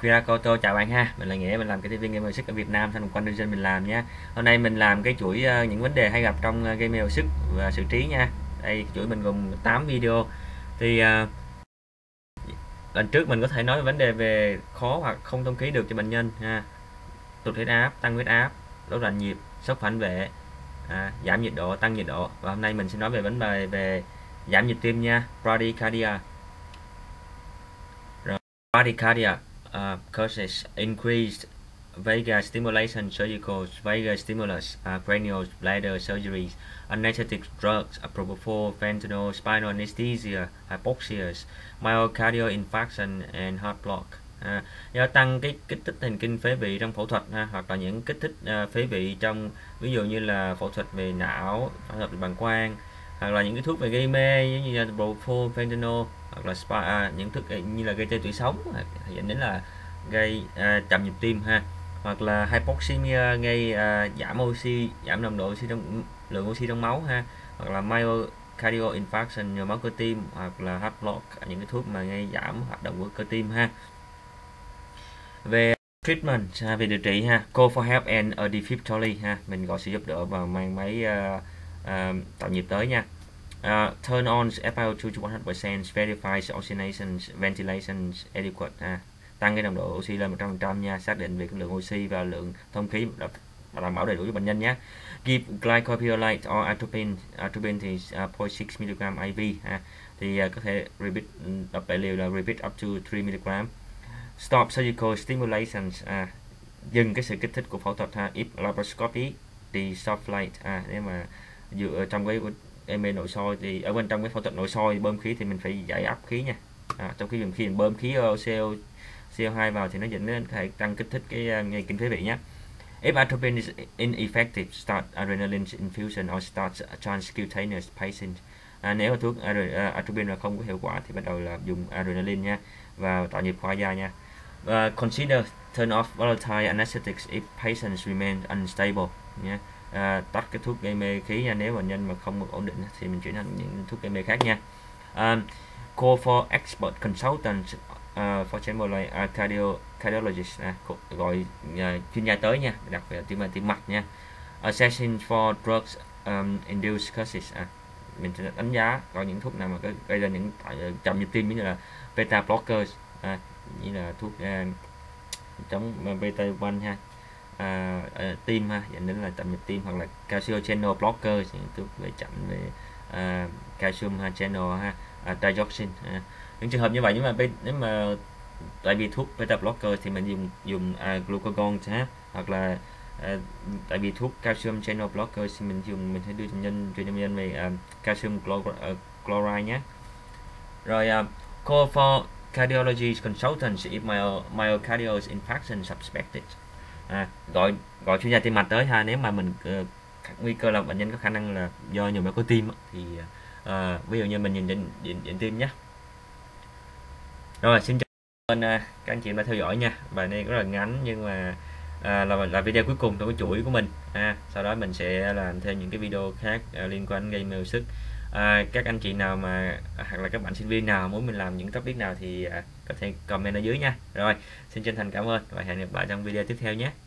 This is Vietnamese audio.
QR code. Tôi chào bạn ha, mình là Nghĩa, mình làm cái TV game sức ở Việt Nam, thành quanh dân mình làm nha. Hôm nay mình làm cái chuỗi những vấn đề hay gặp trong game sức và xử trí nha. Đây chuỗi mình gồm 8 video. Thì lần trước mình có thể nói vấn đề về khó hoặc không thông khí được cho bệnh nhân ha, tụt huyết áp, tăng huyết áp, rối loạn nhịp, sốc phản vệ, giảm nhiệt độ, tăng nhiệt độ. Và hôm nay mình sẽ nói về vấn đề về giảm nhịp tim nha, bradycardia. Bradycardia causes increased vagus stimulation, surgical vagus stimulus, cranial bladder surgeries, anesthetic drugs, propofol, fentanyl, spinal anesthesia, hypoxia, myocardial infarction and heart block. Do tăng cái kích thích thần kinh phế vị trong phẫu thuật hoặc là những kích thích phế vị trong ví dụ như là phẫu thuật về não, phẫu thuật về bàng quang, hoặc là những cái thuốc về gây mê như là propofol, fentanyl, hoặc là những thuốc như là gây tê tủy sống dẫn đến là gây chậm nhịp tim ha, hoặc là hypoxemia gây giảm oxy, giảm nồng độ oxy trong lượng oxy trong máu ha, hoặc là myocardial infarction, nhồi máu cơ tim, hoặc là heart block, những cái thuốc mà gây giảm hoạt động của cơ tim ha. Về treatment, về điều trị ha, call for help and a defibrillatory ha, mình gọi sự giúp đỡ và mang máy tạo nhịp tới nha. Turn on FiO2 to 100%, verifies oxygenation, ventilation adequate tăng cái nồng độ oxy lên 100% nha, xác định về cái lượng oxy và lượng thông khí đảm bảo đầy đủ cho bệnh nhân nhé. Give glycopyrrolate or atropine, atropine thì 0.6 mg IV thì có thể repeat đọc đại liều là repeat up to 3 mg. Stop surgical stimulation, dừng cái sự kích thích của phẫu thuật ha. If laparoscopy thì soft nếu mà dựa trong cái em nội soi thì ở bên trong cái phẫu thuật nội soi bơm khí thì mình phải giải áp khí nha. Trong khi mình bơm khí CO2 vào thì nó dẫn đến thể tăng kích thích cái kinh phế vị nhé. If atropine is ineffective, start adrenaline infusion or start transcutaneous pacing. Nếu mà thuốc atropine là không có hiệu quả thì bắt đầu là dùng adrenaline nha, và tạo nhịp khoa da nha. Consider turn off volatile anesthetics if patients remain unstable nha. Tắt cái thuốc gây mê khí nha, nếu bệnh nhân mà không được ổn định thì mình chuyển thành những thuốc gây mê khác nha. Call for expert consultants, for example like cardiologist, gọi chuyên gia tới nha, đặc biệt là tim mạch nha. Assessing for drugs induced causes, mình sẽ đánh giá coi những thuốc nào mà gây ra những chậm nhịp tim, như là beta blockers, như là thuốc chống beta 1 ha, tim ha, dẫn đến là chậm nhịp tim, hoặc là calcium channel blockers, những thuốc về chậm về calcium channel dioxin, những trường hợp như vậy. Nhưng mà nếu mà tại vì thuốc beta blocker thì mình dùng glucagon hoặc là tại vì thuốc calcium channel blocker thì mình sẽ đưa cho nhân về calcium chloride nhé. Rồi call for cardiology consultants if myocardial infarction suspected, gọi chuyên gia tim mạch tới ha, nếu mà mình nguy cơ là bệnh nhân có khả năng là do nhồi máu cơ tim thì ví dụ như mình nhìn điện tim nhé. Rồi xin chào các anh chị đã theo dõi nha, bài này rất là ngắn nhưng mà là video cuối cùng trong cái chuỗi của mình sau đó mình sẽ làm thêm những cái video khác liên quan đến game sức. Các anh chị nào mà hoặc là các bạn sinh viên nào muốn mình làm những topic nào thì có thể comment ở dưới nha. Rồi xin chân thành cảm ơn và hẹn gặp lại trong video tiếp theo nhé.